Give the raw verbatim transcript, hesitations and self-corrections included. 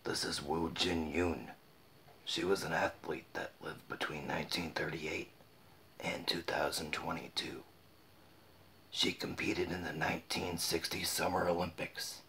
This is Wu Jin-Yun. She was an athlete that lived between nineteen thirty-eight and two thousand twenty-two. She competed in the nineteen sixty Summer Olympics